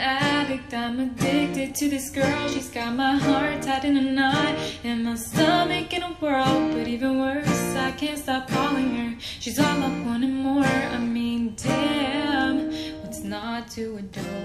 addict, I'm addicted to this girl. She's got my heart tied in a knot and my stomach in a whirl. But even worse, I can't stop calling her. She's all I want and more. I mean, damn, what's not to adore?